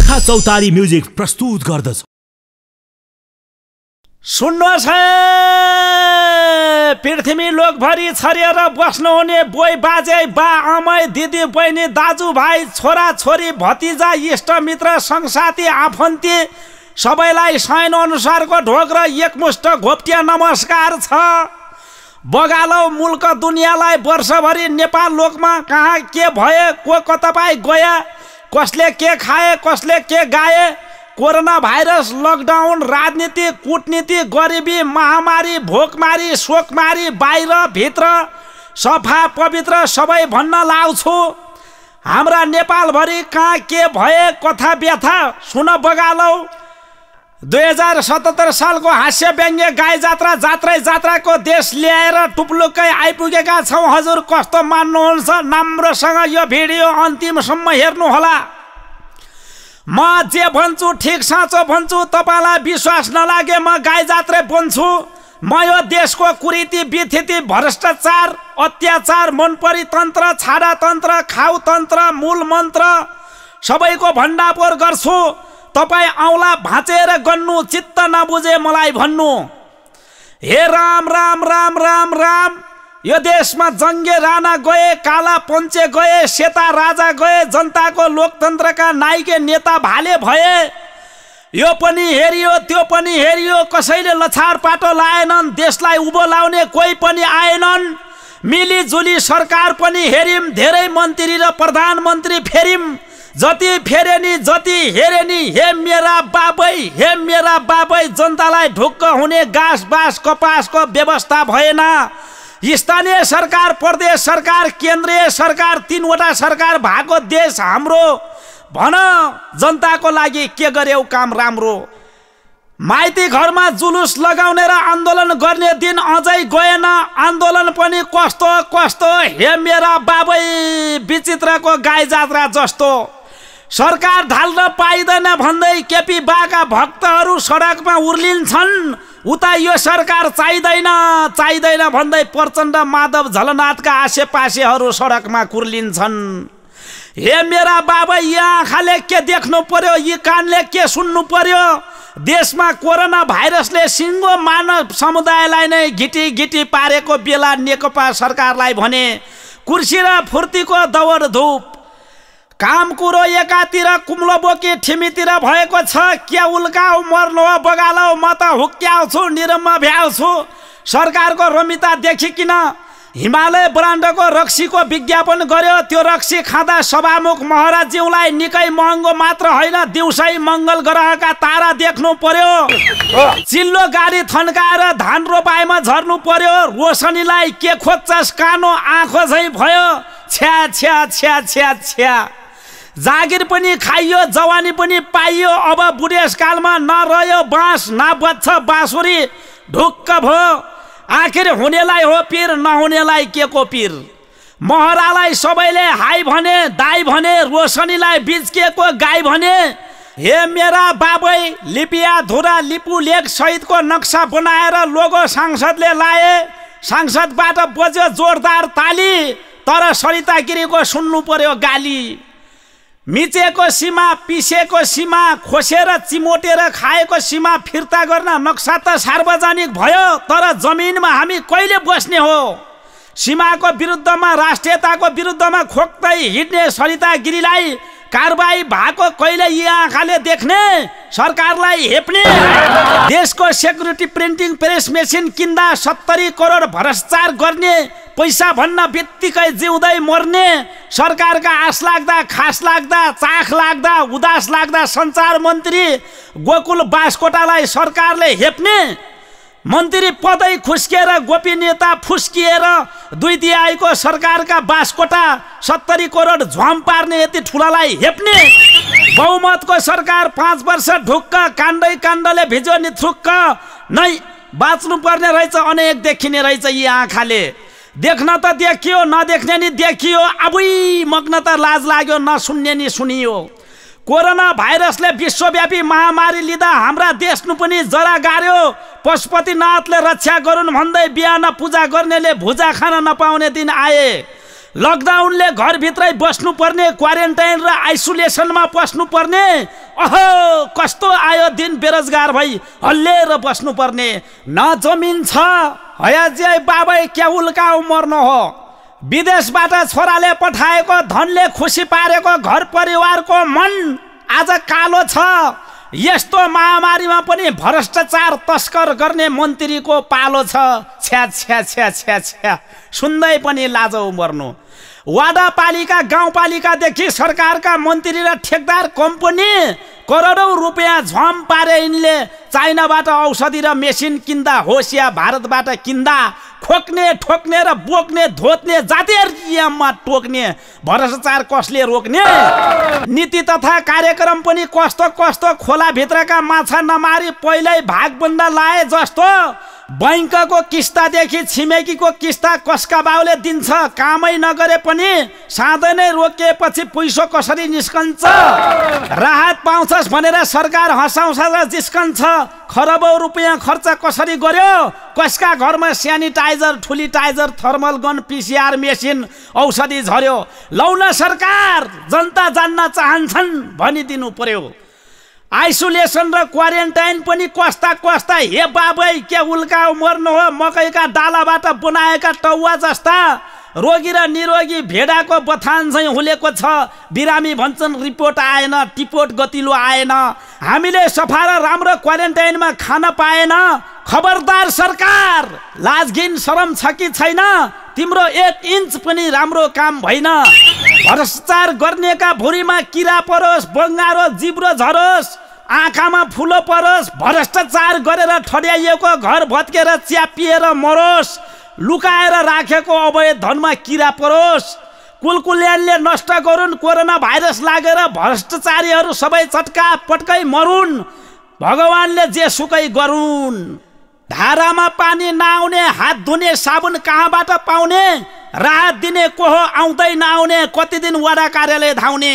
गोर्खा चौतारी म्युजिक प्रस्तुत गर्दछ। सुन्नुहोस् है, पृथ्वी लोकभरि छरिएर बस्नुहुने बोइ बाजे बा आमै दिदी बहिनी दाजुभाइ छोरा छोरी भतिजा इष्टमित्र संसाथी आफन्ती सबैलाई शयन अनुसारको ढोक र एकमुष्ट घोप्टिया नमस्कार छ। बगालौ मुल्क दुनियाँलाई वर्षभरि नेपाल लोकमा कहाँ के भए, को कता पाइ गए, कसले के खाए, कसले के गाए, कोरोना भाइरस, लकडाउन, राजनीति, कूटनीति, गरिबी, महामारी, भोकमारी, शोकमारी, बाहिर भित्र सफा पवित्र सबै भन्न लाउँछु। हाम्रा नेपालभरि कहाँ के भए कथा व्यथा सुन बगालौ। 2077 सालको हास्य व्यङ्ग्य गाई जात्रा जात्रै जात्राको देश ल्याएर टुप्लुक्कै आइपुगेका छौँ। हजुर कस्तो मान्नुहुन्छ? राम्रोसँग यो भिडियो अन्तिमसम्म हेर्नुहोला। म जे भन्छु ठिक साँचो भन्छु, तपाईँलाई विश्वास नलागे म गाई जात्रै बन्छु। म यो देशको कुरीति विथिति भ्रष्टाचार अत्याचार मनपरितन्त्र छाडातन्त्र खाउतन्त्र मूल मन्त्र सबैको भण्डापोर गर्छु। तपाईँ औँला भाँचेर गन्नु, चित्त नबुझे मलाई भन्नु। हे राम राम राम राम राम। यो देशमा जङ्गे राणा गए, काला पञ्चे गए, सेता राजा गए, जनताको लोकतन्त्रका नायके नेता भाले भए। यो पनि हेरियो त्यो पनि हेरियो, कसैले लछार पाटो लाएनन्, देशलाई उभो लाउने कोही पनि आएनन्। मिलिजुली सरकार पनि हेरिम, धेरै मन्त्री र प्रधानमन्त्री फेरिम। जति फेरे नि जति हेरे नि, हे मेरा बाबै, हे मेरा बाबै। जनतालाई ढुक्क हुने घाँस बाँस कपासको व्यवस्था भएन। स्थानीय सरकार, प्रदेश सरकार, केन्द्रीय सरकार, तीनवटा सरकार भएको देश हाम्रो। भन जनताको लागि के गर्यौ काम राम्रो? माइती घरमा जुलुस लगाउने र आन्दोलन गर्ने दिन अझै गएन। आन्दोलन पनि कस्तो कस्तो, हे मेरा बाबै, विचित्रको गाई जात्रा जस्तो। सरकार ढाल्न पाइँदैन भन्दै केपी बाका भक्तहरू सडकमा उर्लिन्छन्। उता यो सरकार चाहिँदैन चाहिँदैन भन्दै प्रचण्ड माधव झलनाथका आसेपासेहरू सडकमा कुर्लिन्छन्। हे मेरा बाबा, यी आँखाले के देख्नु पर्यो, यी कानले के सुन्नु पर्यो? देशमा कोरोना भाइरसले सिङ्गो मानव समुदायलाई नै घिटी घिटी पारेको बेला नेकपा सरकारलाई भने कुर्सी र फुर्तीको दौड धुप। काम कुरो एकातिर कुम्लो बोकी ठिमीतिर भएको छ। क्या उल्काउ मर्नु हो बगालौ, म त हुक्क्याउँछु निरम्म भ्याउँछु। सरकारको रमिता देखिकिन हिमालय ब्रान्डको रक्सीको विज्ञापन गर्यो। त्यो रक्सी खाँदा सभामुख महाराजज्यूलाई निकै महँगो मात्र होइन, दिउँसै मङ्गल ग्रहका तारा देख्नु पर्यो। चिल्लो गाडी थन्काएर धान रोपाइमा झर्नु पर्यो। रोशनीलाई के खोज्छस्, कानो आँखो झैँ भयो। छ्या छ्या छ्या छ्या छ्या। जागिर पनि खाइयो, जवानी पनि पाइयो। अब बुढेसकालमा नरह्यो बाँस, न बज्छ बाँसुरी, ढुक्क भयो। आखिर हुनेलाई हो पिर, नहुनेलाई के को पिर? महरालाई सबैले हाई भने, दाई भने, रोशनीलाई बिचकेको गाई भने। हे मेरा बाबै, लिपिया धुरा लिपु लेक सहितको नक्सा बनाएर लोगो सांसदले लाए। सांसदबाट बज्यो जोरदार ताली, तर सरिता गिरीको सुन्नु पर्यो गाली। मिचेको सीमा, पिसेको सीमा, खोसेर चिमोटेर खाएको सीमा फिर्ता गर्न नक्सा त सार्वजनिक भयो, तर जमिनमा हामी कहिले बस्ने हो? सीमाको विरुद्धमा, राष्ट्रियताको विरुद्धमा खोक्दै हिँड्ने सरिता गिरीलाई कारबाही भएको कहिले यी आँखाले देख्ने? सरकारलाई हेप्ने? देशको सेक्युरिटी प्रिन्टिङ प्रेस मेसिन किन्दा 70 करोड भ्रष्टाचार गर्ने, पैसा भन्न बित्तिकै जिउँदै मर्ने। सरकारका आश लाग्दा, खास लाग्दा, चाख लाग्दा, उदास लाग्दा सञ्चार मन्त्री गोकुल बास्कोटालाई सरकारले हेप्ने। मन्त्री पदै खुस्किएर गोपनीयता फुस्किएर 2 दियाईको सरकारका बास्कोटा 70 करोड झ्वाम पार्ने यति ठुलालाई हेप्ने। बहुमतको सरकार 5 वर्ष ढुक्क, काण्डै काण्डले भिजो नि थुक्क। नै बाँच्नु पर्ने रहेछ, अनेक देखिने रहेछ यी आँखाले। देख्न त देखियो, नदेख्ने नि देखियो। अबुई मग्न त लाज लाग्यो, नसुन्ने नि सुनियो। कोरोना भाइरसले विश्वव्यापी महामारी लिँदा हाम्रा देशनु पनि जरा गार्यो। पशुपतिनाथले रक्षा गरून् भन्दै बिहान पूजा गर्नेले भुजा खान नपाउने दिन आए। लकडाउनले घरभित्रै बस्नुपर्ने, क्वारेन्टाइन र आइसोलेसनमा बस्नुपर्ने। अहो कस्तो आयो दिन, बेरोजगार भई हल्लेर बस्नुपर्ने। न जमिन छ, हयाज्याइ बाबै क्या उल्काउ मर्नु हो। विदेशबाट छोराले पठाएको धनले खुसी पारेको घर परिवारको मन आज कालो छ। यस्तो महामारीमा पनि भ्रष्टाचार तस्कर गर्ने मन्त्रीको पालो छ। छ्या छ्या छ्या छ्या छ्या, सुन्दै पनि लाजौ मर्नु। वाडापालिका गाउँपालिकादेखि सरकारका मन्त्री र ठेकदार कम्पनी करोडौँ रुपियाँ झम पारे यिनले चाइनाबाट औषधि र मेसिन किन्दा होस् या भारतबाट किन्दा खोक्ने ठोक्ने र बोक्ने धोत्ने जातीयमा टोक्ने भ्रष्टाचार कसले रोक्ने? नीति तथा कार्यक्रम पनि कस्तो कस्तो खोलाभित्रका माछा नमारी पहिल्यै भागबन्द लाए जस्तो। बैंकको किस्तादेखि छिमेकीको किस्ता कसका बाउले दिन्छ, कामै नगरे पनि साधै नै रोकिएपछि पैसो कसरी निस्कन्छ? राहत पाउँछस् भनेर सरकार हँसाउँछ र जिस्कन्छ। खरबौँ रुपियाँ खर्च कसरी गर्यो? कसका घरमा स्यानिटाइजर, ठुलिटाइजर, थर्मल गन, पिसिआर मेसिन, औषधि झर्यो? लौ न सरकार, जनता जान्न चाहन्छन् भनिदिनु पर्यो। आइसोलेसन र क्वारेन्टाइन पनि कस्ता कस्ता, हे बाबै के उल्काउ मर्नु हो। मकैका डालाबाट बनाएका टौवा जस्ता रोगी र निरोगी भेडाको बथान चाहिँ हुलेको छ। बिरामी भन्छन् रिपोर्ट आएन, टिपोट गतिलो आएन, हामीले सफा र राम्रो क्वारेन्टाइनमा खान पाएन। खबरदार सरकार, लाजघिन शरम छ कि छैन? तिम्रो 1 इन्च पनि राम्रो काम भएन। भ्रष्टाचार गर्नेका भुरीमा किरा परोस्, बङ्गारो जिब्रो झरोस्, आँखामा फुलो परोस्। भ्रष्टाचार गरेर ठड्याइएको घर भत्केर च्यापिएर मरोस्। लुकाएर राखेको अवैध धनमा किरा परोस्। कुलकुल्यानले नष्ट गरून्, कोरोना भाइरस लागेर भ्रष्टाचारीहरू सबै चटका पटकै मरुन्। भगवानले जे सुकै गरून्। धारामा पानी नआउने, हात धुने साबुन कहाँबाट पाउने? राहत दिने को हो आउँदै नआउने, कति दिन वडा कार्यालय धाउने?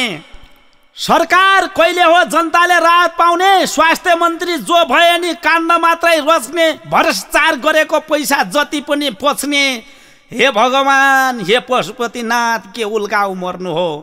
सरकार कहिले हो जनताले राहत पाउने? स्वास्थ्य मन्त्री जो भए नि काण्ड मात्रै रच्ने, भ्रष्टाचार गरेको पैसा जति पनि पच्ने। हे भगवान, हे पशुपतिनाथ, के उल्काउ मर्नु हो।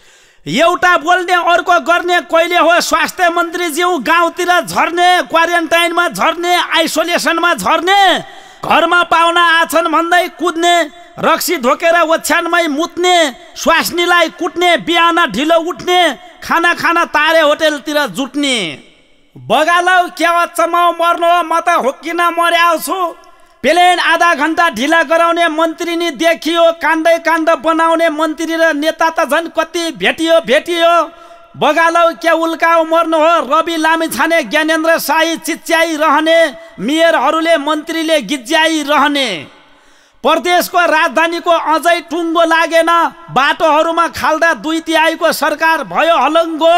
एउटा बोल्ने अर्को गर्ने कहिले हो? स्वास्थ्य मन्त्रीज्यू गाउँतिर झर्ने, क्वारेन्टाइनमा झर्ने, आइसोलेसनमा झर्ने, घरमा पाहुना आछन् भन्दै कुद्ने, रक्सी ढोकेर ओछ्यानमै मुत्ने, स्वास्नीलाई कुट्ने, बिहान ढिलो उठ्ने, खाना खाना तारे होटेलतिर जुट्ने। बगालौ क्या चमाउ मर्नु हो, म त हुक्किन मर्याउ छु। प्लेन आधा घण्टा ढिला गराउने मन्त्री नि देखियो, काण्डै काण्ड बनाउने मन्त्री र नेता त झन् कति भेटियो। बगालौ क्या उल्काउ मर्नु हो। रवि लामिछाने, ज्ञानेन्द्र शाही चिच्याइ रहने, मेयरहरूले मन्त्रीले गिज्याइ रहने। प्रदेशको राजधानीको अझै टुङ्गो लागेन, बाटोहरूमा खाल्दा 2/3 सरकार भयो हलङ्गो।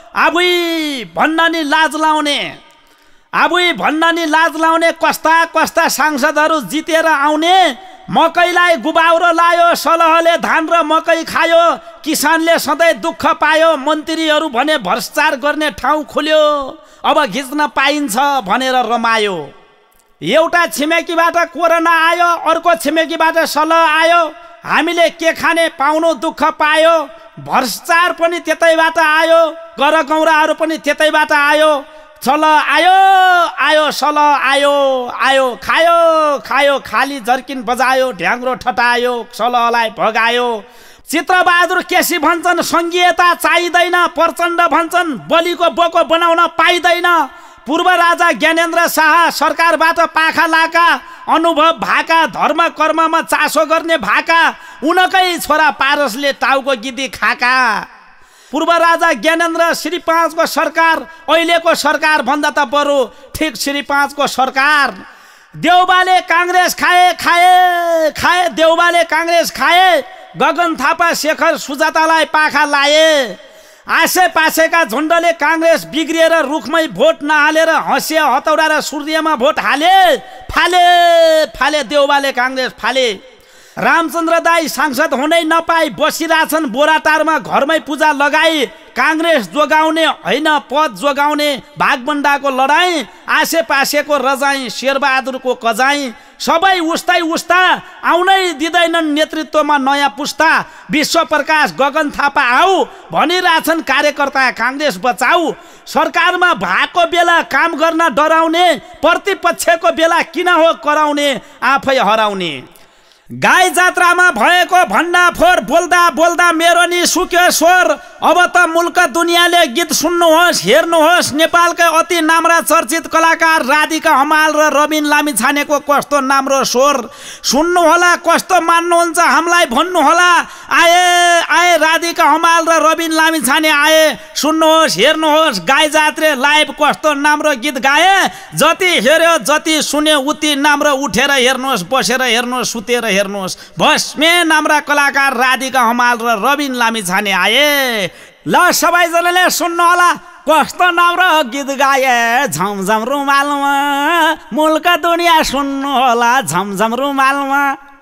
आबुई भन्न नि लाज लाउने, आबुई भन्न नि लाज लाउने। कस्ता कस्ता सांसदहरू जितेर आउने। मकैलाई गुबाउरो लायो, सलहले धान र मकै खायो, किसानले सधैँ दुःख पायो। मन्त्रीहरू भने भ्रष्टाचार गर्ने ठाउँ खुल्यो, अब घिच्न पाइन्छ भनेर रमायो। एउटा छिमेकीबाट कोरोना आयो, अर्को छिमेकीबाट सलह आयो। हामीले के खाने पाउनु दुःख पायो। भ्रष्टाचार पनि त्यतैबाट आयो, गरगौराहरू पनि त्यतैबाट आयो। सलह आयो, सलह आयो, खायो, खाली जर्किन बजायो, ढ्याङ्ग्रो ठटायो, सलहलाई भगायो। चित्रबहादुर केसी भन्छन् सङ्घीयता चाहिँदैन, प्रचण्ड भन्छन् बलिको बोको बनाउन पाइँदैन। पूर्व राजा ज्ञानेन्द्र शाह सरकारबाट पाखा लाका, अनुभव भाका, धर्म कर्ममा चासो गर्ने भाका, उनकै छोरा पारसले टाउको गिदी खाका। पूर्व राजा ज्ञानेन्द्र श्री 5 को सरकार अहिलेको सरकार भन्दा त बरु ठिक श्री 5 को सरकार। देउबाले काङ्ग्रेस खाए, देउबाले काङ्ग्रेस खाए। गगन थापा, शेखर सुजातालाई पाखा लाए। आसे पासेका झुन्डले काङ्ग्रेस बिग्रिएर रुखमै भोट नहालेर हँसिया हतौडा र सूर्यमा भोट फाले देउबाले काङ्ग्रेस फाले। रामचन्द्र दाई सांसद हुनै नपाई बसिरहेछन् बोराटारमा, घरमै पूजा लगाई। काङ्ग्रेस जोगाउने होइन पद जोगाउने, भागबन्डाको लडाईँ। आसे पासेको रजाई, शेरबहादुरको कजाई। सबै उस्ता आउनै दिँदैनन् नेतृत्वमा नयाँ पुस्ता। विश्व प्रकाश गगन थापा आऊ भनिरहेछन् कार्यकर्ता काङ्ग्रेस बचाऊ। सरकारमा भएको बेला काम गर्न डराउने, प्रतिपक्षको बेला किन हो कराउने, आफै हराउने। गाई जात्रामा भएको भण्डाफोर बोल्दा बोल्दा मेरो नि सुक्यो स्वर। अब त मुल्क दुनियाँले गीत सुन्नुहोस् हेर्नुहोस्, नेपालकै अति नाम्रा चर्चित कलाकार राधिका हमाल र रबिन लामिछानेको कस्तो नाम्रो स्वर। सुन्नुहोला कस्तो मान्नुहुन्छ हामीलाई भन्नुहोला। आए आए राधिका हमाल र रबिन लामिछाने आए, सुन्नुहोस् हेर्नुहोस् गाई जात्रे लाइभ कस्तो नाम्रो गीत गाए। जति हेर्यो जति सुन्यो उति नाम्रो, उठेर हेर्नुहोस् बसेर हेर्नुहोस् सुतेर हेर्नुहोस्। भस्मे नाम्रा कलाकार राधिका हमाल र रबिन लामिछाने आए। ल सबैजनाले सुन्नु होला कस्तो राम्रो गीत गाए। झमझम रुमालमा मुल्क दुनियाँ सुन्नु होला झमझम रुमालमा।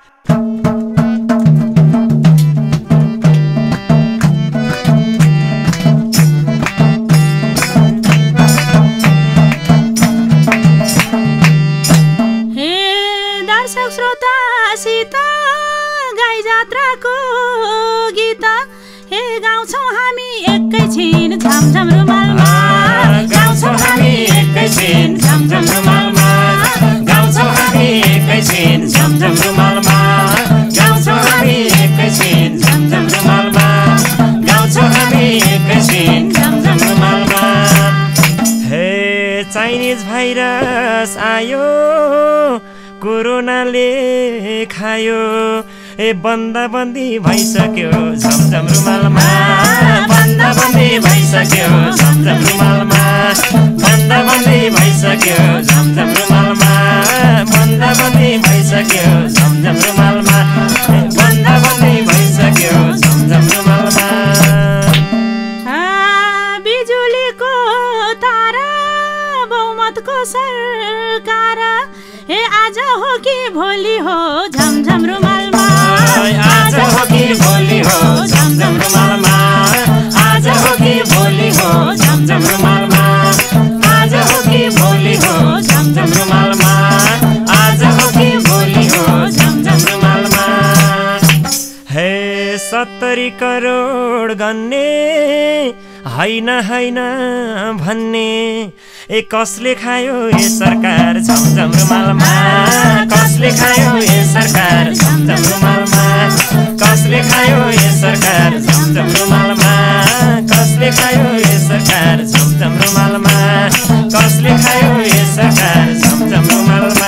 दर्शक श्रोतासित गाई जात्राको गीत हे गाउँछौँ हामी एकैछिन झमझम रुमालमा। गाउँछौँ हामी एकैछिन झमझम रुमालमा। गाउँछौँ हामी एकैछिन झमझम रुमालमा। गाउँछौँ हामी एकैछिन झमझम रुमालमा। गाउँछौँ हामी एकैछिन झमझम रुमालमा। हे चाइनिज भाइरस आयो कोरोनाले खायो, ए बन्दाबन्दी भइसक्यो झमझम रुमालमा। बन्दाबन्दी भइसक्यो झमझम रुमालमा। बन्दाबन्दी भइसक्यो झमझम रुमालमा। बन्दाबन्दी भइसक्यो झमझम रुमालमा। बन्दाबन्दी भइसक्यो झमझम रुमालमा। बिजुलीको तारा बहुमतको सरकार, हे आज हो कि भोलि हो झमझम रुमालमा। आज हो कि भोलि हो झमझम रुमालमा। आज हो कि भोलि हो झमझम रुमालमा। आज हो कि भोलि हो झमझम रुमालमा। आज हो कि भोलि हो झमझम रुमालमा। हे 70 करोड गन्ने हैन हैन भन्ने, ए कसले खायो ए सरकार झमझम रुमालमा। कसले खायो ए सरकार झमझम रुमालमा। कसले खायो ए सरकार झमझम रुमालमा। कसले खायो ए सरकार झमझम रुमालमा। कसले खायो ए सरकार झमझम रुमालमा।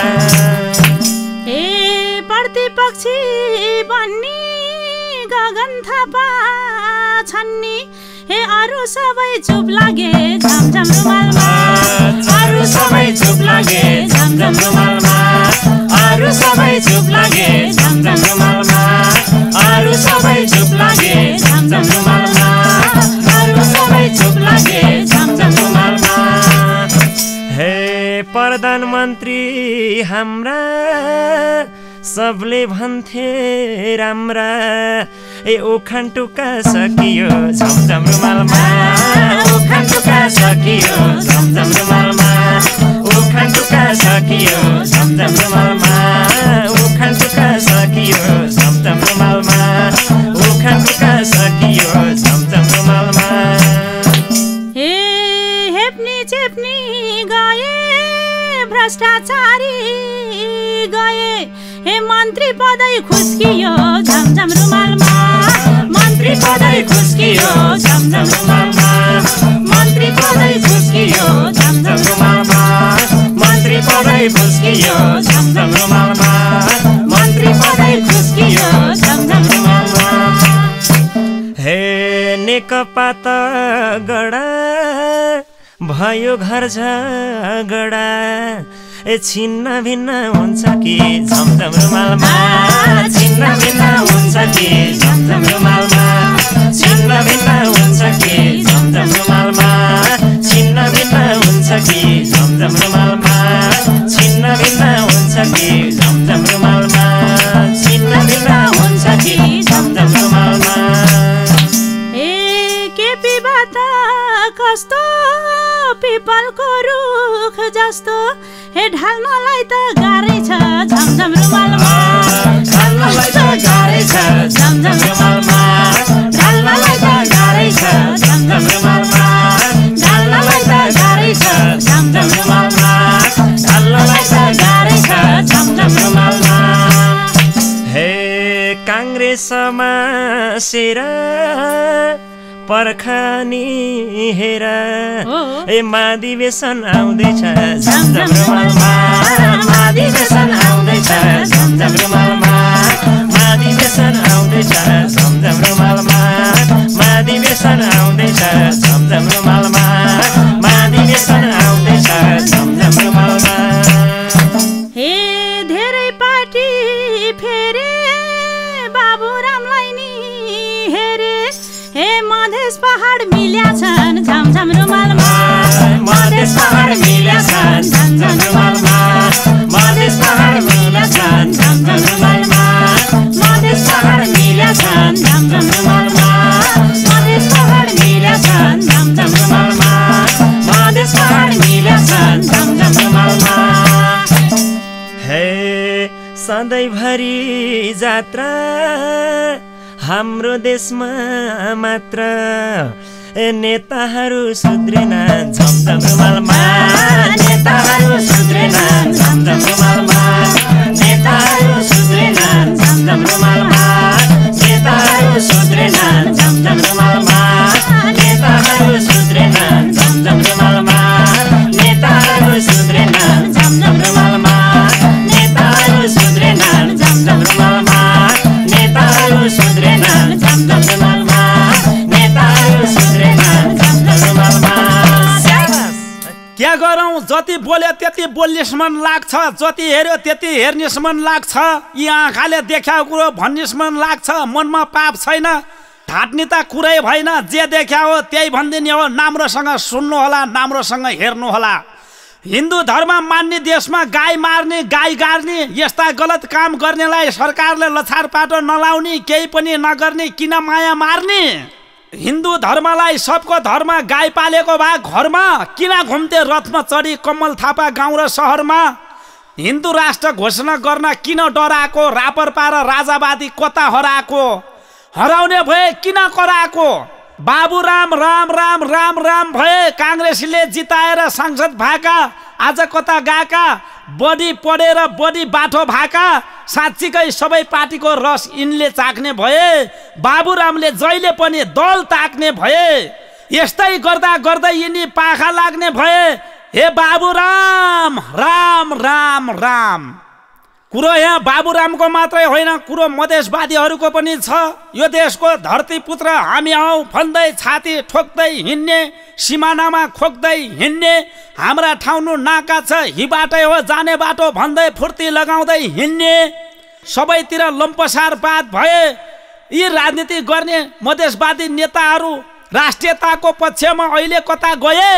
ए प्रतिपक्षी बन्ने गगन थापा छन्नी, हे अरु सबै चुप लागे झमझम रुमालमा। अरु सबै चुप लागे झमझम रुमालमा। अरु सबै चुप लागे झमझम रुमालमा। अरु सबै चुप लागे झमझम रुमालमा। अरु सबै चुप लागे झमझम रुमालमा। हे प्रधानमन्त्री हाम्रा सबले भन्थे राम्रा, ए उखान टुक्का सकियो झमझम रुमालमा। उखान टुक्का सकियो झमझम रुमालमा। उखान टुक्का सकियो झमझम रुमालमा। उखान टुक्का सकियो झमझम रुमालमा। उखान टुक्का सकियो झमझम रुमालमा। हे हेप्नी चेप्नी गए भ्रष्टाचारी गए, हे मन्त्री पदै खुस्कियो झमझम रुमालमा। मन्त्री पदै खुस्कियो झमझम रुमालमा। मन्त्री पदै खुस्कियो झमझम रुमालमा। मन्त्री पदै खुस्कियो झमझम रुमालमा। मन्त्री पदै खुस्कियो झमझम रुमालमा। हे नेकपा तगडा भयो घर झगडा, ए छिन्न भिन्न हुन्छ कि झमझम रुमालमा। छिन्न भिन्न हुन्छ कि झमझम रुमालमा। छिन्न भिन्न हुन्छ कि झमझम रुमालमा। छिन्न भिन्न हुन्छ कि झमझम रुमालमा। छिन्न भिन्न हुन्छ कि झमझम रुमालमा। छिन्न भिन्न हुन्छ कि झमझम रुमालमा। ए केपी बात कस्तो पिपलको रुख जस्तो हे ढाल्नलाई त गाह्रै छ झमझम रुमालमा ढाल्नलाई त गाह्रै छ झमझम रुमालमा ढाल्नलाई त गाह्रै छ झमझम रुमालमा ढाल्नलाई त गाह्रै छ झमझम रुमालमा ढाल्नलाई त गाह्रै छ झमझम रुमालमा हे काङ्ग्रेसमा सेर पर्खानी हेर ए महाधिवेशन आउँदैछ झमझम रुमालमा महाधिवेशन आउँदैछ झमझम रुमालमा महाधिवेशन आउँदैछ झमझम रुमालमा महाधिवेशन आउँदैछ झमझम रुमालमा महाधिवेशन आउँदैछ झमझम रुमालमा हे धेरै पार्टी फेरे बाबुरामलाई नि हेरे हे मधेस पहाड मिल्या छन् झमझम रुमालमा मधेस पहाड मिल्या छन् झमझम रुमालमा मधेस पहाड मिल्या छन् झमझम रुमालमा मधेस पहाड मिल्या छन् झमझम रुमालमा मधेस पहाड मिल्या छन् झमझम रुमालमा मधेस पहाड मिल्या छन् झमझम रुमालमा हे सधैँभरि जात्रा हाम्रो देशमा मात्र नेताहरू सुध्रेनन् झमझम रुमालमा नेताहरू सुध्रेनन् झमझम रुमालमा नेताहरू सुध्रेनन् झमझम रुमालमा नेताहरू सुध्रेनन् झमझम रुमालमा नेताहरू सुध्रेनन् झमझम रुमालमा नेताहरू सुध्रेनन् झमझम रुमालमा नेताहरू सुध्रेनन् झमझम रुमालमा नेताहरू सुध्रेनन् झमझम रुमालमा नेताहरू सुध्रेनन् झमझम रुमालमा क्या गरौँ जति बोल्यो त्यति बोल्निस् मन लाग्छ जति हेऱ्यो त्यति हेर्निस् मन लाग्छ यी आँखाले देख्या कुरो भन्निस् मन लाग्छ मनमा पाप छैन ढाट्ने त कुरै भएन जे देख्या हो त्यही भनिदिने हो नाम्रोसँग सुन्नु होला नाम्रोसँग हेर्नु होला हिन्दू धर्म मान्ने देशमा गाई मार्ने गाई गार्ने यस्ता गलत काम गर्नेलाई सरकारले लछारपाटो नलाउने केही पनि नगर्ने किन माया मार्ने हिन्दू धर्मलाई सबको धर्म गाई पालेको भए घरमा किन घुम्थे रथमा चढी कमल थापा गाउँ र सहरमा हिन्दू राष्ट्र घोषणा गर्न किन डराएको रापरपा र राजावादी कता हराएको हराउने भए किन कराएको बाबुराम राम राम राम राम भए काङ्ग्रेसले जिताएर सांसद भएका आज कता गएका बढी पढेर बढी बाठो भएका साँच्चीकै सबै पार्टीको रस यिनले चाख्ने भए बाबुरामले जहिले पनि दल ताक्ने भए यस्तै गर्दा गर्दै यिनी पाखा लाग्ने भए हे बाबुराम राम राम राम कुरो यहाँ बाबुरामको मात्रै होइन कुरो मधेसवादीहरूको पनि छ यो देशको धरती पुत्र हामी हौ भन्दै छाती ठोक्दै हिँड्ने सिमानामा खोक्दै हिँड्ने हाम्रा ठाउँ नाका छ हि बाटै हो जाने बाटो भन्दै फुर्ती लगाउँदै हिँड्ने सबैतिर लम्पसारवाद भए यी राजनीति गर्ने मधेसवादी नेताहरू राष्ट्रियताको पक्षमा अहिले कता गए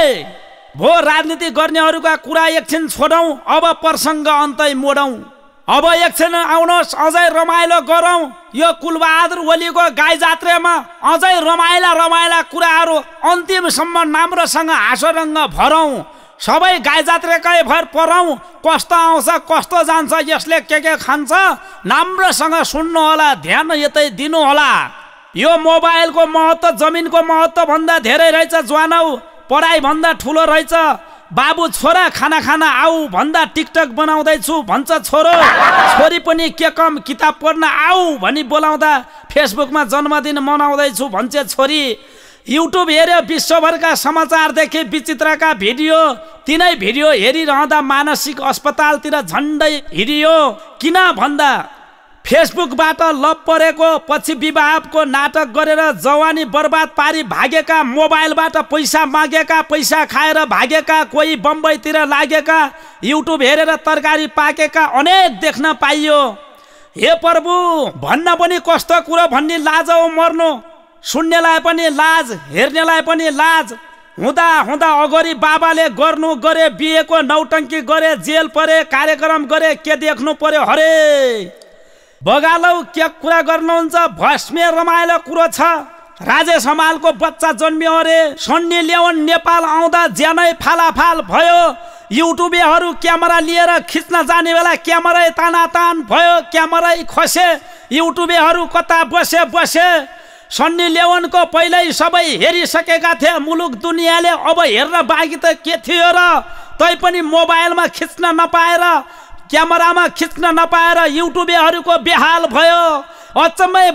भो राजनीति गर्नेहरूका कुरा एकछिन छोडौँ अब प्रसङ्ग अन्तै मोडौँ अब एकछिन आउनुहोस् अझै रमाइलो गरौँ यो कुलबहादुर ओलीको गाई जात्रेमा अझै रमाइला कुराहरू अन्तिमसम्म नाम्रोसँग हाँसोरङ्ग भरौँ सबै गाई जात्रेकै भर परौँ कस्तो आउँछ कस्तो जान्छ यसले के खान्छ नाम्रोसँग सुन्नु होला ध्यान यतै दिनु होला यो मोबाइलको महत्त्व जमिनको महत्त्व भन्दा धेरै रहेछ ज्वानौ पढाइ भन्दा ठुलो रहेछ बाबु छोरा खाना खाना आऊ भन्दा टिकटक बनाउँदैछु भन्छ छोरो छोरी पनि के कम किताब पढ्न आऊ भनी बोलाउँदा फेसबुकमा जन्मदिन मनाउँदैछु भन्छ छोरी युट्युब हेऱ्यो विश्वभरका समाचारदेखि विचित्रका भिडियो तिनै भिडियो हेरिरहँदा मानसिक अस्पतालतिर झन्डै हिँडियो किन भन्दा फेसबुकबाट लप परेको पछि विवाहको नाटक गरेर जवानी बर्बाद पारी भागेका मोबाइलबाट पैसा मागेका पैसा खाएर भागेका कोही बम्बईतिर लागेका युट्युब हेरेर तरकारी पाकेका अनेक देख्न पाइयो हे प्रभु भन्न पनि कस्तो कुरो भन्ने लाज हो मर्नु सुन्नेलाई पनि लाज हेर्नेलाई पनि लाज हुँदा हुँदा अगाडि बाबाले गर्नु गरे बिहेको नौटङ्की गरे जेल परे कार्यक्रम गरे के देख्नु पर्यो हरे बगालौ के कुरा गर्नुहुन्छ भस्मे रमाइलो कुरो छ राजेश हमालको बच्चा जन्मियो अरे। सन्नी लेवन नेपाल आउँदा ज्यानै फालाफाल भयो। युट्युबेहरू क्यामेरा लिएर खिच्न जाने बेला क्यामेरा तानातान भयो, क्यामेरा खसे, युट्युबेहरू कता बसे। सन्नी लेवनको पहिल्यै सबै हेरिसकेका थिए मुलुक दुनियाँले, अब हेर्न बाँकी त के थियो र? तैपनि मोबाइलमा खिच्न नपाएर, क्यामेरामा खिच्न नपाएर युट्युबेहरूको बेहाल भयो। अचम्मै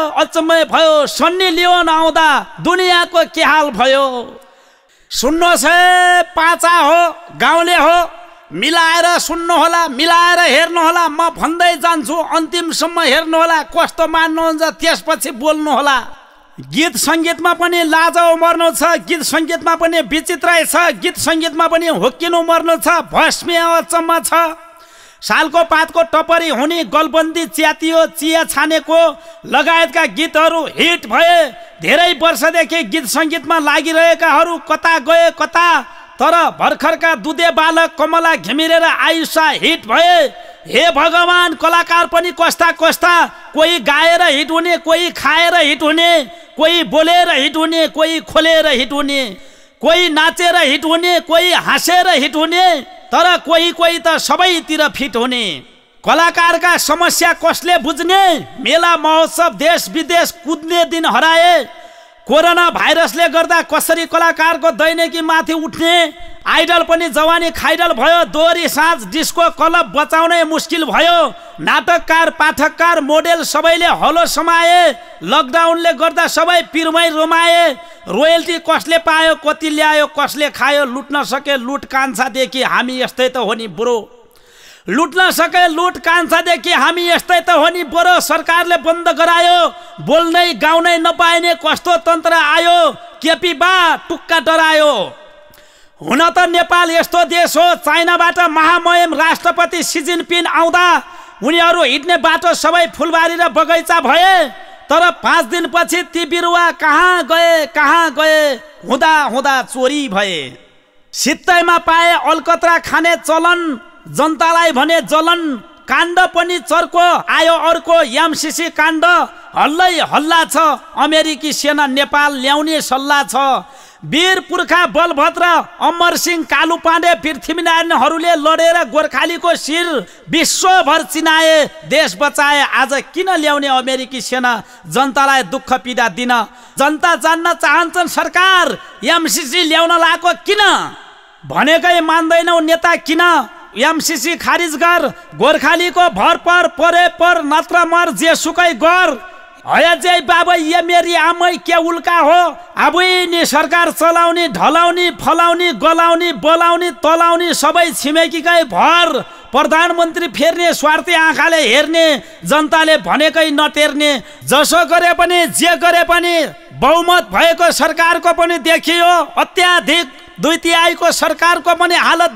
भयो। सन्नी लियोन आउँदा दुनियाँको के हाल भयो? सुन्नुहोस् है, पाचा हो, गाउँले हो, मिलाएर सुन्नुहोला, मिलाएर हेर्नुहोला। म भन्दै जान्छु, अन्तिमसम्म हेर्नुहोला, कस्तो मान्नुहुन्छ त्यसपछि बोल्नुहोला। गीत सङ्गीतमा पनि लाजौ मर्नु छ, गीत सङ्गीतमा पनि विचित्रै छ, गीत सङ्गीतमा पनि हुक्किनु मर्नु छ, भस्मी अचम्म छ। सालको पातको टपरी हुने, गलबन्दी च्यातियो, चिया छानेको लगायतका गीतहरू हिट भए। धेरै वर्षदेखि गीत सङ्गीतमा लागिरहेकाहरू कता गए कता। तर भर्खरका दुधे बालक कमला घिमिरेर आयुषा हिट भए। हे भगवान, कलाकार पनि कस्ता, कोही गाएर हिट हुने, कोही खाएर हिट हुने, कोही बोलेर हिट हुने, कोही खोलेर हिट हुने, कोही नाचेर हिट हुने, कोही हाँसेर हिट हुने, तर कोही त सबैतिर फिट हुने। कलाकारका समस्या कसले बुझ्ने? मेला महोत्सव देश विदेश कुद्ने दिन हराए। कोरोना भाइरसले गर्दा कसरी कलाकारको दैनिकी माथि उठ्ने? आइडल पनि जवानी खाइडल भयो। दोहोरी साँझ डिस्को क्लब बचाउनै मुस्किल भयो। नाटककार, पाठककार, मोडेल सबैले हलो समाए। लकडाउनले गर्दा सबै पिरमै रुमाए। रोयल्टी कसले पायो, कति ल्यायो, कसले खायो? लुट्न सके लुट कान्छादेखि हामी यस्तै त हो नि बुढो। लुट्न सके लुट कान्छादेखि हामी यस्तै त हो नि बुढो। सरकारले बन्द गरायो, बोल्नै गाउनै नपाइने कस्तो तन्त्र आयो। केपी बा टुक्का डरायो। हुन त नेपाल यस्तो देश हो, चाइनाबाट महामहिम राष्ट्रपति सी जिनपिङ आउँदा उनीहरू हिँड्ने बाटो सबै फुलबारी र बगैँचा भए। तर 5 दिनपछि ती बिरुवा कहाँ गए हुँदा चोरी भए। सित्तैमा पाए अलकत्रा खाने चलन, जनतालाई भने जलन। काण्ड पनि चर्को आयो अर्को, एमसीसी काण्ड हल्ला छ। अमेरिकी सेना नेपाल ल्याउने सल्लाह छ। वीर पुर्खा बलभद्र, अमर सिंह, कालु पाण्डे, पृथ्वीनारायणहरूले लडेर गोर्खालीको शिर विश्वभर चिनाए, देश बचाए। आज किन ल्याउने अमेरिकी सेना जनतालाई दुःख पीडा दिन? जनता जान्न चाहन्छन् सरकार एमसीसी ल्याउन लागेको किन? भनेकै मान्दैनौ नेता किन? एमसीसी खारिज गर, गोर्खालीको भर पर नत्र मर, जेसुकै गर। हयाजय बाबा ये मेरी आमै के उल्का हो। अबै नि सरकार चलाउने, ढलाउने, फलाउने, गलाउने, बोलाउने, तलाउने सबै छिमेकीकै भर। प्रधानमन्त्री फेर्ने, स्वार्थी आँखाले हेर्ने, जनताले भनेकै नटेर्ने। जसो गरे पनि जे गरे पनि बहुमत भएको सरकारको पनि देखियो। अत्याधिक 2/3 सरकारको पनि हालत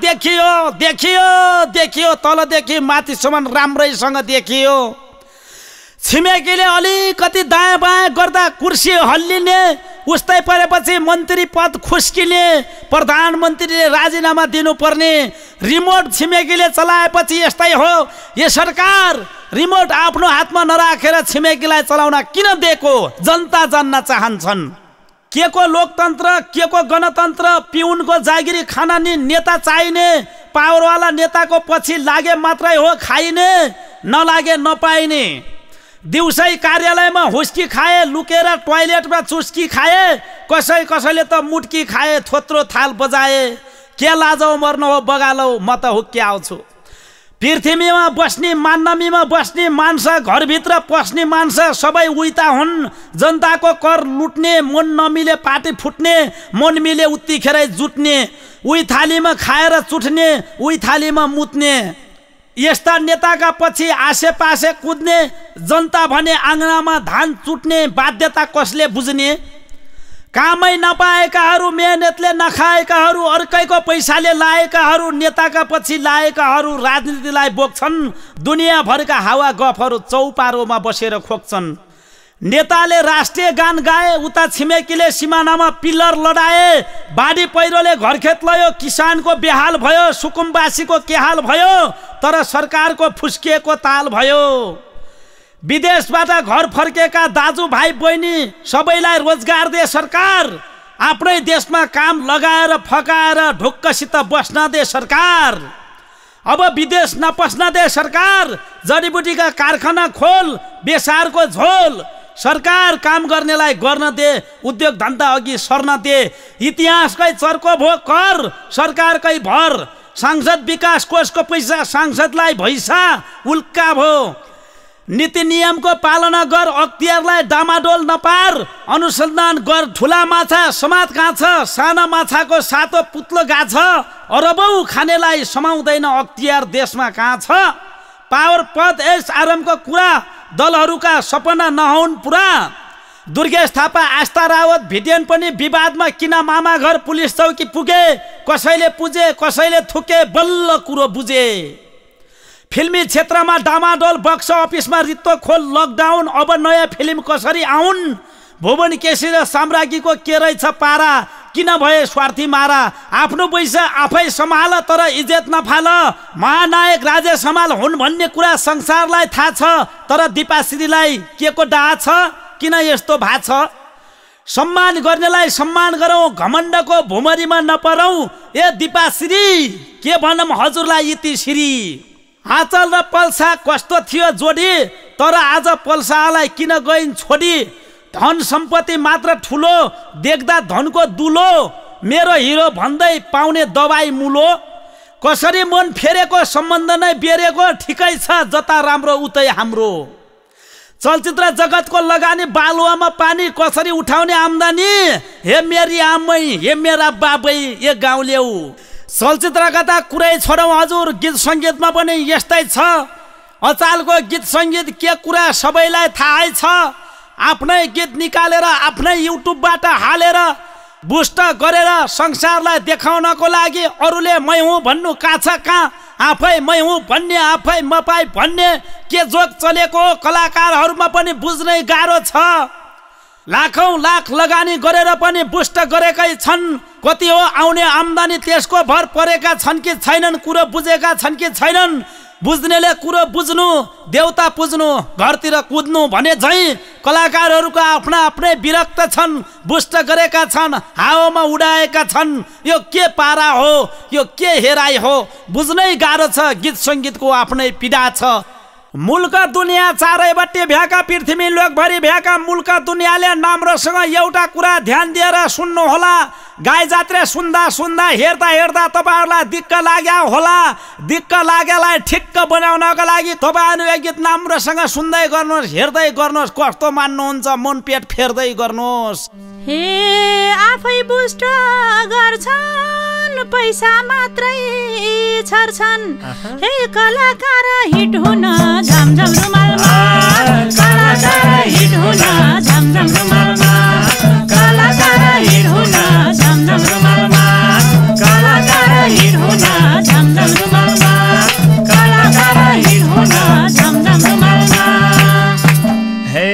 देखियो। तलदेखि माथिसम्म राम्रैसँग देखियो। छिमेकीले अलिकति दायाँ बायाँ गर्दा कुर्सी हल्लिने, उस्तै परेपछि मन्त्री पद खुस्किने, प्रधानमन्त्रीले राजीनामा दिनुपर्ने। रिमोट छिमेकीले चलाएपछि यस्तै हो। यो सरकार रिमोट आफ्नो हातमा नराखेर छिमेकीलाई चलाउन किन दिएको? जनता जान्न चाहन्छन्। के को लोकतन्त्र, के को गणतन्त्र? पिउनको जागिरी खान नि नेता चाहिने। पावरवाला नेताको पछि लागे मात्रै हो खाइने, नलागे नपाइने। दिउँसै कार्यालयमा हुस्की खाए, लुकेर टोयलेटमा चुस्की खाए, कसैले त मुट्की खाए, थोत्रो थाल बजाए। के लाजौ मर्नु हो बगालौ, म त हुक्की आउँछु। पृथ्वीमा बस्ने, मान्नमीमा बस्ने मान्छे, घरभित्र पस्ने मान्छे सबै उइता हुन्। जनताको कर लुट्ने, मन नमिले पार्टी फुट्ने, मन मिले उत्तिखेरै जुट्ने। उही थालीमा खाएर चुट्ने, उही थालीमा मुत्ने। यस्ता नेताका पछि आसेपासे कुद्ने, जनता भने आँगनामा धान चुट्ने बाध्यता कसले बुझ्ने? कामै नपाएकाहरू, मेहनतले नखाएकाहरू, अर्कैको पैसाले लाएकाहरू, नेताका पछि लाएकाहरू राजनीतिलाई बोक्छन्। दुनियाँभरका हावा गफहरू चौपारोमा बसेर खोक्छन्। नेताले राष्ट्रिय गान गाए, उता छिमेकीले सिमानामा पिल्लर लडाए। बाढी पहिरोले घरखेत लयो, किसानको बेहाल भयो, सुकुम्बासीको के हाल भयो? तर सरकारको फुस्किएको ताल भयो। विदेशबाट घर फर्केका दाजुभाइ बहिनी सबैलाई रोजगार दे सरकार। आफ्नै देशमा काम लगाएर फकाएर ढुक्कसित बस्न दे सरकार। अब विदेश नपस्न दे सरकार। जडीबुटीका कारखाना खोल, बेसारको झोल। सरकार काम गर्नेलाई गर्न दे, उद्योग धन्दा अघि सर्न दे। इतिहासकै चर्को भो कर, सरकारकै भर। सांसद विकास कोषको पैसा सांसदलाई भैसा, उल्का भो। नीति नियमको पालना गर, अख्तियारलाई डामाडोल नपार। अनुसन्धान गर, ठुला माछा समात काछ, साना माछाको सातो पुत्लो गाछ। अरबौं खानेलाई समाउँदैन अख्तियार देशमा कहाँ छ। पावर पद यस आरामको कुरा, दलहरूका सपना नहुन् पुरा। दुर्गेश थापा आस्था रावत भिडियन पनि विवादमा किन मामा घर पुलिस चौकी पुगे। कसैले पुजे कसैले थुके, बल्ल कुरो बुझे। फिल्मी क्षेत्रमा डामाडोल, बक्स अफिसमा रित्तो खोल लकडाउन। अब नयाँ फिल्म कसरी आउन्। भुवन केसी र साम्राज्ञीको के रहेछ पारा, किन भए स्वार्थी मारा। आफ्नो पैसा आफै सम्हाल तर इज्जत नफाल। महानायक राजेश हमाल हुन् भन्ने कुरा संसारलाई थाहा छ, तर दिपाश्रीलाई के को डाहा छ, किन यस्तो भा छ। सम्मान गर्नेलाई सम्मान गरौँ, घमण्डको भुमरीमा नपरौँ। ए दिपाश्री के भनौँ हजुरलाई इतिश्री। आँचल र पल्सा कस्तो थियो जोडी, तर आज पल्सालाई किन गइन् छोडी। धन सम्पत्ति मात्र ठुलो, देख्दा धनको दुलो। मेरो हिरो भन्दै पाउने दबाई मुलो। कसरी मन फेरेको सम्बन्ध नै बेरेको, ठिकै छ जता राम्रो उतै हाम्रो। चलचित्र जगतको लगानी बालुवामा पानी, कसरी उठाउने आम्दानी। हे मेरी आमै, हे मेरा बाबै, ए गाउँलेउ। चलचित्रका त कुरै छोडौँ हजुर, गीत सङ्गीतमा पनि यस्तै छ। अचालको गीत सङ्गीत के कुरा सबैलाई थाहै छ। आफ्नै गीत निकालेर आफ्नै युट्युबबाट हालेर बुस्ट गरेर संसारलाई देखाउनको लागि अरूले मै हुँ भन्नु कहाँ छ कहाँ। आफै मै हुँ भन्ने, आफै मपाई भन्ने के जोक चलेको कलाकारहरूमा पनि बुझ्नै गाह्रो छ। लाखौं लाख लगानी गरेर पनि बुस्ट गरेकै छन्। कति हो आउने आम्दानी, त्यसको भर परेका छन् कि छैनन्, कुरो बुझेका छन् कि छैनन्। बुझ्नेले कुरो बुझ्नु, देउता पुज्नु, घरतिर कुद्नु भने झैँ कलाकारहरूको आफ्ना आफ्नै विरक्त छन्। बुस्ट गरेका छन्, हावामा उडाएका छन्। यो के पारा हो, यो के हेराइ हो, बुझ्नै गाह्रो छ। गीत सङ्गीतको आफ्नै पीडा छ। मुल्क दुनियाँ चारैबट्टि भ्याका, पृथ्वी लोकभरि भ्याका। मुल्क दुनियाँले नाम्रोसँग एउटा कुरा ध्यान दिएर सुन्नुहोला। गाई जात्रे सुन्दा सुन्दा हेर्दा हेर्दा तपाईँहरूलाई दिक्क लाग्या होला। दिक्क लागेलाई ठिक्क बनाउनको लागि तपाईँहरू यो गीत नाम्रोसँग सुन्दै गर्नुहोस्, हेर्दै गर्नुहोस्। कस्तो मान्नुहुन्छ मन पेट फेर्दै गर्नुहोस्। हे आफै बुस्ट गर्छन्, पैसा मात्रै छर्छन्। हे कलाकार हिट हुन झमझम रुमालमा, कलाकार हिट हुन झमझम रुमालमा, कलाकार हिट हुन झमझम रुमालमा, कलाकार हिट हुन झमझम रुमालमा, कलाकार हिट हुन झमझम रुमालमा। हे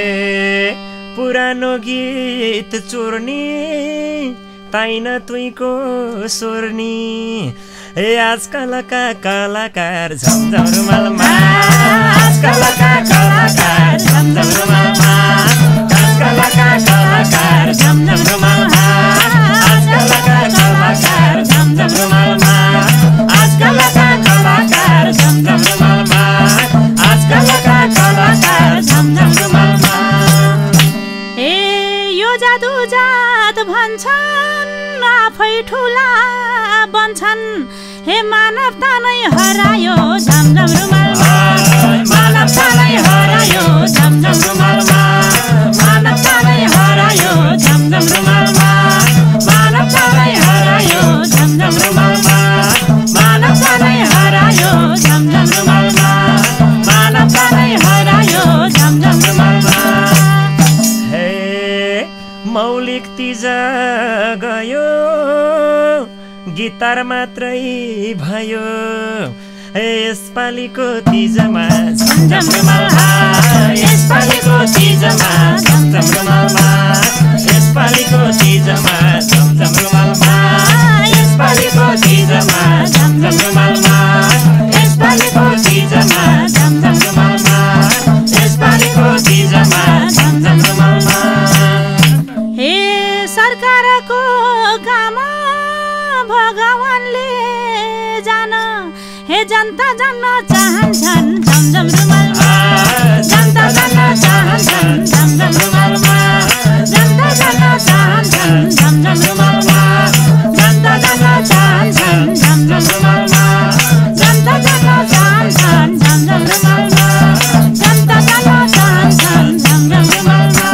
पुरानो गीत चोर्नी, ताइन तुइको सोर्नी। हे आजकलका कलाकार झमझम रुमालमा, आजकलका कलाकार झमझम रुमालमा, आजकलका कलाकार झमझम रुमालमा, आजकलका कलाकार झमझम रुमालमा, आजकलका कलाकार झमझम रुमालमा, आजकलका कलाकार झमझम रुमालमा। हे यो जादु जात भन्छन्, आफै ठुला बन्छन्। हे मानवता नै हरायो झमझम रुमालमा, मानवता नै हरायो झमझम रुमालमा, मानवता नै हरायो झमझम रुमालमा, मानवता नै हरायो झमझम रुमालमा, मानवता नै हरायो झमझम रुमालमा, मानवता नै हरायो झमझम रुमालमा। हे मौलिक तिज गयो, गिटार मात्रै भयो। यसपालिको तिजमा झमझम रुमालमा, यसपालिको तिजमा झमझम रुमालमा, यसपालिको तिजमा झमझम रुमालमा, यसपालिको तिजमा झमझम रुमालमा, यसपालिको तिजमा झमझम रुमालमा, यसपालिको भगवानले जान हे जनता जान्न चाहन्छन् झमझम रुमालमा जनता जान्न चाहन्छन् झमझम रुमालमा जनता जान्न चाहन्छन् झमझम रुमालमा जनता जान्न चाहन्छन् झमझम रुमालमा जनता जान्न चाहन्छन् झमझम रुमालमा जनता जान्न चाहन्छन् झमझम रुमालमा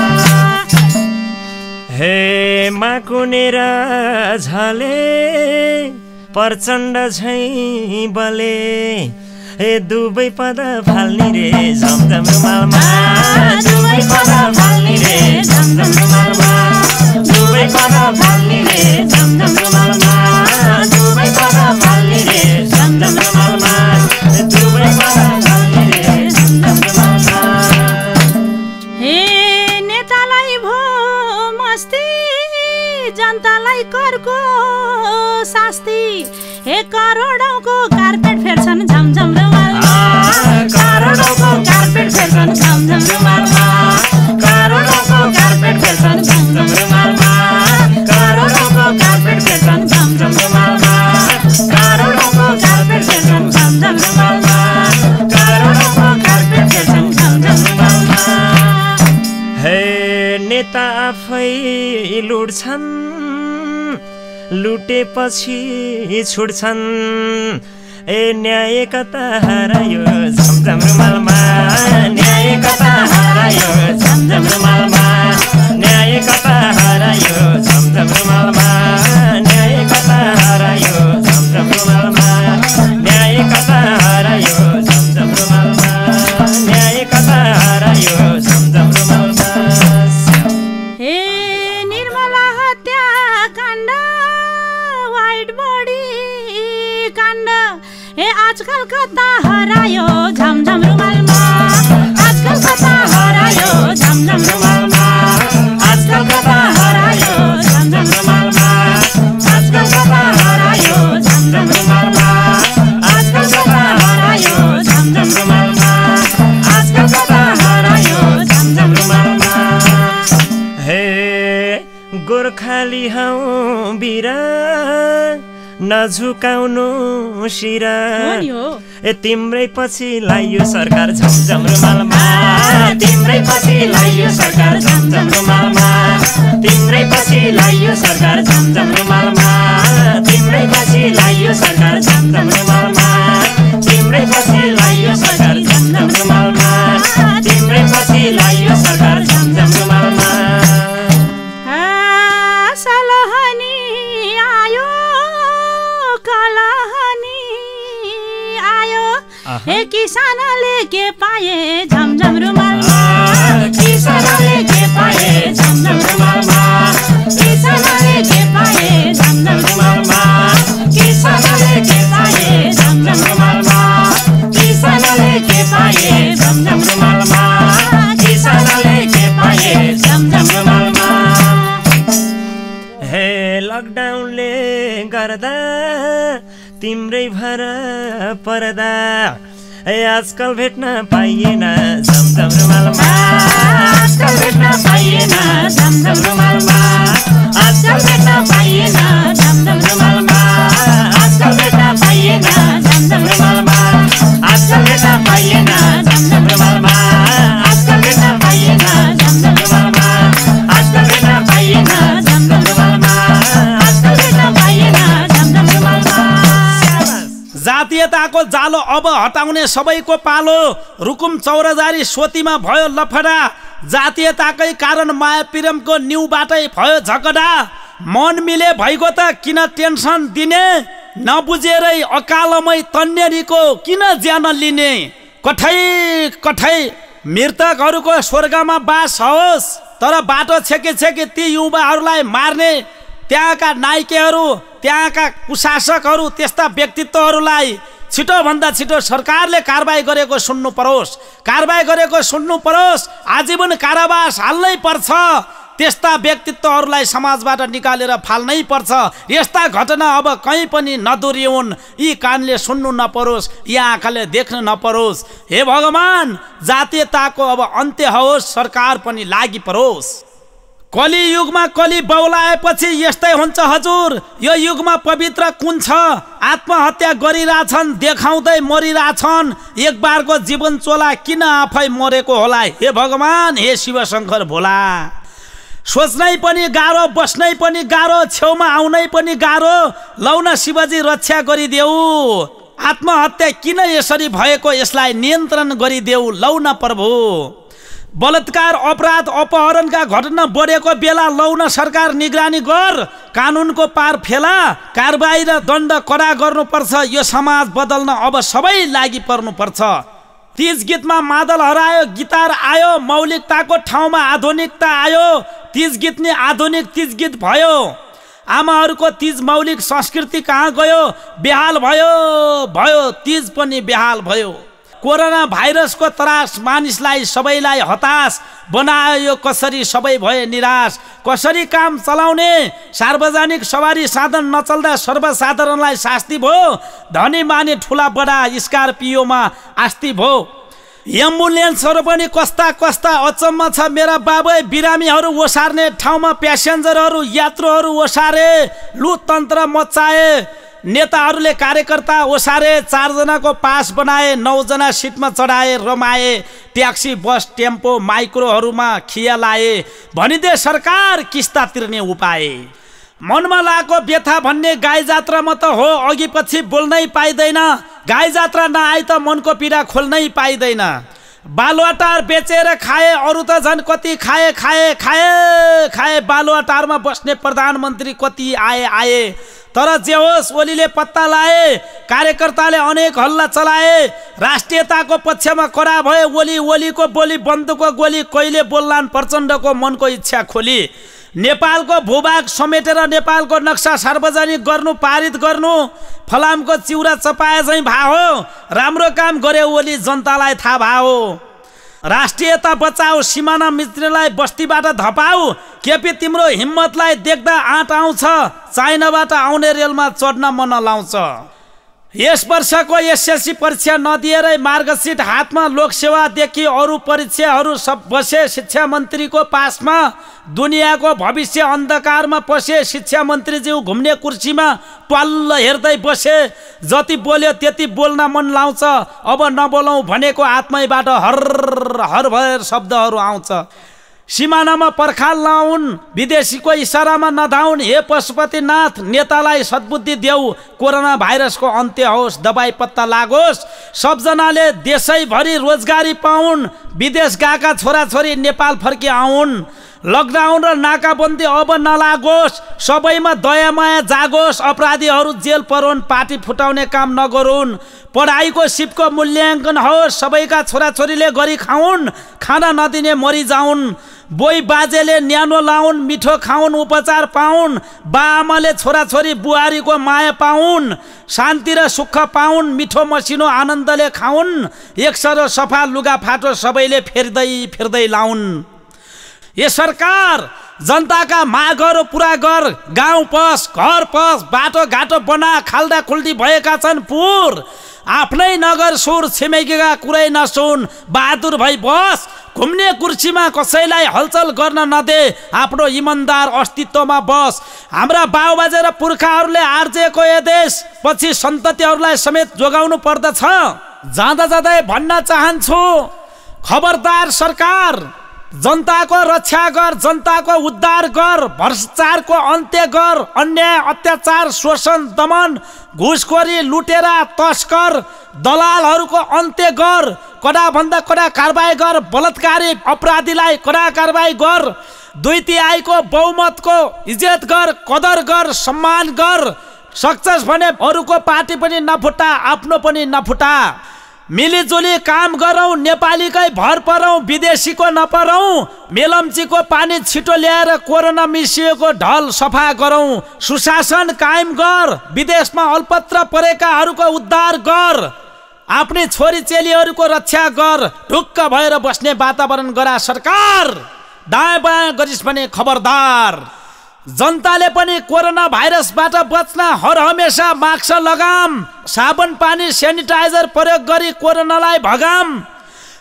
हे माकुनेर झले प्रचण्ड झैँ बले हे दुवै पद फाल्ने रे झमझम रुमालमा दुवै पद फाल्ने रे झमझम रुमालमा दुवै पद फाल्ने रे झमझम रुमालमा दुवै पद फाल्ने रे झमझम रुमालमा दुवै पद फाल्ने रे झमझम रुमालमा हे नेतालाई भो मस्ती जनतालाई करको शास्ति हे करोडौँको कार्पेट फेर्छन् झमझम रुमालमा करोडौँको कार्पेट फेर्छन् झमझम रुमालमा करोडौँको कार्पेट फेर्छन् झमझम रुमालमा करोडौँको कार्पेट फेर्छन् झमझम रुमालमा करोडौँको कार्पेट फेर्छन् झमझम रुमालमा करोडौँको कार्पेट फेर्छन् झमझम रुमालमा हे नेता आफै लुट्छन् लुटेपछि छुट्छन् ए न्याय कता हरायो झमझम रुमालमा न्याय कता हरायो झमझम रुमालमा न्याय कता हरायो झमझम रुमालमा न्याय कता हरायो झमझम रुमालमा न्याय कता हरायो झमझम रुमालमा न्याय कता हरायो झमझम रुमालमा हे निर्मला हत्याकाण्ड वाइट बॉडी काण्ड हे आजकल कता हरायो झमझम रुमालमा आजकल कता हरायो झमझम रुमालमा आजकल कता हरायो झमझम रुमालमा आजकल कता हरायो झमझम रुमालमा आजकल कता हरायो झमझम रुमालमा आजकल कता हरायो झमझम रुमालमा हे गोर्खाली हौ बिरा नझुकाउनु शिरा ए तिम्रै पछि लाइयो सरकार झमझम रुमालमा तिम्रै पछि लाइयो सरकार झमझम रुमालमा तिम्रै पछि लाइयो सरकार झमझम रुमालमा तिम्रै पछि लाइयो सरकार झमझम रुमालमा तिम्रै पछि लाइयो सरकार झमझम रुमालमा तिम्रै पछि लाइयो सरकार झमझम रुमालमा सलहनी आयो कलहनी आयो हे किसानले के पाए झमझम रुमालमा किसानले के पाए झमझम रुमालमा किसानले के पाए झमझम रुमालमा किसानले के पाए झमझम रुमालमा किसानले के पाए झमझम रुमालमा किसानले के पाए झमझम रुमालमा हे लकडाउनले गर्दा तिम्रै भर पर्दा ए आजकल भेट्न पाइएन झमझम रुमालमा आजकल भेट्न पाइएन झमझम रुमालमा आजकल भेट्न पाइएन झमझम रुमालमा आजकल भेट्न पाइएन झमझम रुमालमा आजकल भेट्न पाइएन झमझम रुमालमा आजकल भेट्न पाइएन झमझम रुमालमा आजकल भेट्न पाइएन झमझम रुमालमा आजकल भेट्न पाइएन झमझम रुमालमा जातीयताको जालो अब हटाउने सबैको पालो रुकुम चौरजारी सोतीमा भयो लफडा जातीयताकै कारण माया प्रेमको न्युबाटै भयो झगडा मन मिले भइगयो त किन टेन्सन दिने नबुझेरै अकालमै तन्नेरीको किन ज्यान लिने कठै कठै मृतकहरूको स्वर्गमा बास होस् तर बाटो छेके छेके ती युवाहरूलाई मार्ने त्यहाँका नायिकाहरू त्यहाँका कुशासकहरू त्यस्ता व्यक्तित्वहरूलाई छिटोभन्दा छिटो सरकारले कारबाही गरेको सुन्नु परोस् कारबाही गरेको सुन्नु परोस् आजीवन कारावास हाल्नै पर्छ त्यस्ता व्यक्तित्वहरूलाई समाजबाट निकालेर फाल्नै पर्छ यस्ता घटना अब कहीँ पनि नदोहोरिउन् यी कानले सुन्नु नपरोस् यी आँखाले देख्न नपरोस् हे भगवान जातीयताको अब अन्त्य होस् सरकार पनि लागि परोस् कलियुगमा कली बौलाएपछि यस्तै हुन्छ हजुर। यो युगमा पवित्र कुन छ? आत्महत्या गरिरहेछन्, देखाउँदै मरिरहेछन्। एक बारको जीवन चोला किन आफै मरेको होला? हे भगवान, हे शिवशङ्कर भोला। सोच्नै पनि गाह्रो, बस्नै पनि गाह्रो, छेउमा आउनै पनि गाह्रो। लौ न शिवजी रक्षा गरिदेऊ। आत्महत्या किन यसरी भएको, यसलाई नियन्त्रण गरिदेऊ। लौ न प्रभु। बलात्कार, अपराध, अपहरणका घटना बढेको बेला लौ न सरकार निगरानी गर। कानुनको पार फेला, कारबाही र दण्ड कडा गर्नुपर्छ। यो समाज बदल्न अब सबै लागि पर्नुपर्छ। तीज गीतमा मादल हरायो, गिटार आयो, मौलिकताको ठाउँमा आधुनिकता आयो। तीज गीत नि आधुनिक तीज गीत भयो। आमाहरूको तीज मौलिक संस्कृति कहाँ गयो? बेहाल भयो। तीज पनि बेहाल भयो। कोरोना भाइरसको त्रास मानिसलाई सबैलाई हताश बनायो। यो कसरी सबै भए निराश? कसरी काम चलाउने? सार्वजनिक सवारी साधन नचल्दा सर्वसाधारणलाई शास्ति भयो। धनी माने ठुला बडा स्कर्पियोमा आस्ति भयो। एम्बुलेन्सहरू पनि कस्ता कस्ता अचम्म छ। मेरा बाबै बिरामीहरू ओसार्ने ठाउँमा प्यासेन्जरहरू यात्रुहरू ओसारे, लुटतन्त्र मचाए। नेताहरूले कार्यकर्ता ओसारे, 4 जनाको पास बनाए, 9 जना सिटमा चढाए, रमाए। ट्याक्सी, बस, टेम्पो, माइक्रोहरूमा खिया लाए। भनिदे सरकार किस्ता तिर्ने उपाय। मनमा लागेको व्यथा भन्ने गाई जात्रामा त हो, अघि पछि बोल्नै पाइँदैन। गाई जात्रा नआए त मनको पीडा खोल्नै पाइँदैन। बालुवाटार बेचेर खाए, अरू त झन् कति खाए। बालुवाटारमा बस्ने प्रधानमन्त्री कति आए। तर जे होस्, ओलीले पत्ता लाए। कार्यकर्ताले अनेक हल्ला चलाए। राष्ट्रियताको पक्षमा कडा भए ओलीको बोली बन्दुकको गोली। कहिले बोल्लान् प्रचण्डको मनको इच्छा खोली। नेपालको भूभाग समेटेर नेपालको नक्सा सार्वजनिक गर्नु, पारित गर्नु। फलामको चिउरा चपाए झैँ भाहो। राम्रो काम गरे ओली, जनतालाई थाहा भाहो। राष्ट्रियता बचाऊ, सिमाना मिच्नेलाई बस्तीबाट धपाऊ। केपी तिम्रो हिम्मतलाई देख्दा आँट आउँछ। चाइनाबाट आउने रेलमा चढ्न मन लाउँछ। यस वर्षको एसएलसी परीक्षा नदिएरै मार्गसिट हातमा। लोकसेवादेखि अरू परीक्षाहरू सब बसे। शिक्षा मन्त्रीको पासमा दुनियाँको भविष्य अन्धकारमा पसे। शिक्षा मन्त्रीज्यू घुम्ने कुर्सीमा ट्वाल्ल हेर्दै बसे। जति बोल्यो त्यति बोल्न मन लाउँछ। अब नबोलौँ भनेको आत्मैबाट हर भएर शब्दहरू आउँछ। सिमानामा पर्खाल लाउन्, विदेशीको इसारामा नधाउन्। हे पशुपतिनाथ, नेतालाई सद्बुद्धि देऊ। कोरोना भाइरसको अन्त्य होस्, दबाई पत्ता लागोस्। सबजनाले देशैभरि रोजगारी पाउन्। विदेश गएका छोराछोरी नेपाल फर्की आउन्। लकडाउन र नाकाबन्दी अब नलागोस्। सबैमा दया माया जागोस्। अपराधीहरू जेल परोन्, पार्टी फुटाउने काम नगरून्। पढाइको सिपको मूल्याङ्कन होस्। सबैका छोराछोरीले गरी खाउन्, खाना नदिने मरि जाउन्। बोइ बाजेले न्यानो लाउन्, मिठो खाउन्, उपचार पाउन्। बाआमाले छोराछोरी बुहारीको माया पाउन्। शान्ति र सुख पाउन्, मिठो मसिनो आनन्दले खाउन्। एकसरो सफा लुगा फाटो सबैले फेर्दै लाउन्। ये सरकार जनताका मागहरू पुरा गर। गाउँ पस, घर पस, बाटो घाटो बना। खाल्डा खुल्डी भएका छन् पुर। आफ्नै नगर सुर, छिमेकीका कुरै नसुन। बहादुर भई बस। घुम्ने कुर्सीमा कसैलाई हलचल गर्न नदे। आफ्नो इमानदार अस्तित्वमा बस। हाम्रा बाबुबाजे र पुर्खाहरूले आर्जेको यो देश पछि सन्ततिहरूलाई समेत जोगाउनु पर्दछ। जाँदै भन्न चाहन्छु, खबरदार सरकार, जनताको रक्षा गर, जनताको उद्धार गर। भ्रष्टाचारको अन्त्य गर। अन्याय, अत्याचार, शोषण, दमन, घुसखोरी, लुटेरा, तस्कर, दलालहरूको अन्त्य गर। कडाभन्दा कडा कारबाही गर। बलात्कारी अपराधीलाई कडा कारबाही गर। 2/3 बहुमतको इज्जत गर, कदर गर, सम्मान गर। सक्छस् भने अरूको पार्टी पनि नफुटा, आफ्नो पनि नफुटा। मिलिजुली काम गरौँ, नेपालीकै भर परौँ, विदेशीको नपरौँ। मेलम्चीको पानी छिटो ल्याएर कोरोना मिसिएको ढल सफा गरौँ। सुशासन कायम गर। विदेशमा अल्पत्र परेकाहरूको उद्धार गर। आफ्नै छोरी चेलीहरूको रक्षा गर। ढुक्क भएर बस्ने वातावरण गरा सरकार। दायाँ बायाँ गरिस् भने खबरदार। जनताले पनि कोरोना भाइरसबाट बच्न हर हमेशा मास्क लगाम। साबुन पानी सेनिटाइजर प्रयोग गरी कोरोनालाई भगाम।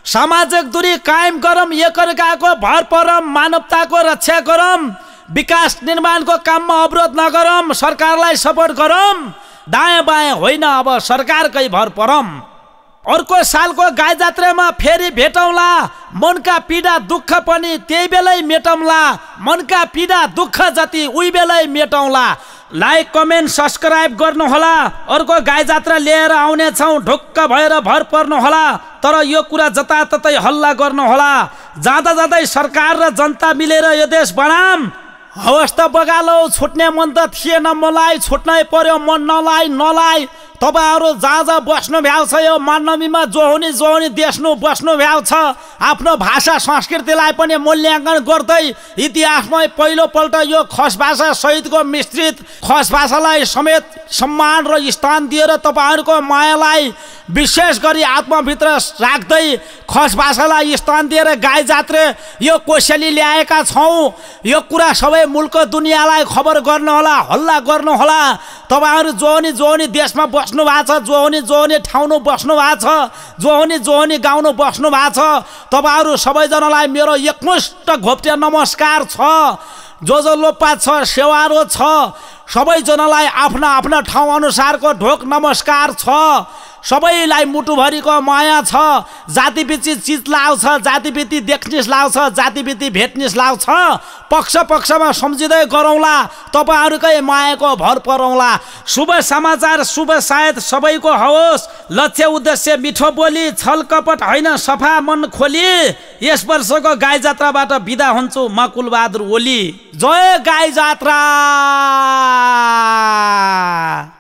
सामाजिक दूरी कायम गरौँ, एकअर्काको भर परौँ, मानवताको रक्षा गरौँ, विकास निर्माणको काममा अवरोध नगरौँ, सरकारलाई सपोर्ट गरौँ, दायाँ बायाँ होइन अब सरकारकै भर परौँ। अर्को सालको गाई जात्रामा फेरि भेटौँला, मनका पीडा दुःख पनि त्यही बेलै मेटौँला, मनका पीडा दुःख जति उही बेलै मेटौँला। लाइक कमेन्ट सब्सक्राइब गर्नुहोला। अर्को गाई जात्रा लिएर आउनेछौँ, ढुक्क भएर भर पर्नुहोला। तर यो कुरा जताततै हल्ला गर्नुहोला। जाँदा जाँदै सरकार र जनता मिलेर यो देश बढाम। हवस् त बगालो, छुट्ने मन त थिएन मलाई, छुट्नै पर्यो मन नलाई। तपाईहरु जहाँ बस्नु भ्याउ छ, यो मानवीमा जोहुनी देश्नु बस्नु भ्याउ छ। आफ्नो भाषा संस्कृतिलाई पनि मूल्याङ्कन गर्दै इतिहासमै पहिलोपल्ट यो खस भाषा सहितको मिश्रित खस भाषालाई समेत सम्मान र स्थान दिएर तपाईहरुको मायालाई विशेष गरी आत्मभित्र राख्दै खस भाषालाई स्थान दिएर गाई जात्रे यो कोसेली ल्याएका छौं। यो कुरा सबै मुल्क दुनियाँलाई खबर गर्नुहोला, हल्ला गर्नुहोला। तपाईहरु जोहुनी देशमा बस्नु भएको छ, जोहुनी ठाउँमा बस्नु भएको छ, जोहुनी गाउँमा बस्नु भएको छ। तपाईहरु सबैजनालाई मेरो एकमुष्ट घोप्टे नमस्कार छ। जो लोपा छ, सेवारो छ, सबैजनालाई आफ्ना आफ्ना ठाउँ अनुसारको ढोक नमस्कार छ। सबैलाई मुटुभरिको माया छ। जातिभित्ति चिज लाउँछ, जातिभित्ति देख्निस लाउँछ, जातिभित्ति भेट्निस लाउँछ। पक्षमा सम्झिँदै गरौँला, तपाईहरुकै मायाको भर परौँला। शुभ समाचार, शुभ सायद सबैको होस्। लक्ष्य उद्देश्य मिठो बोली, छल कपट होइन, सफा मन खोली। यस वर्षको गाई जात्राबाट बिदा हुन्छु म कुलबहादुर ओली। जय गाई जात्रा।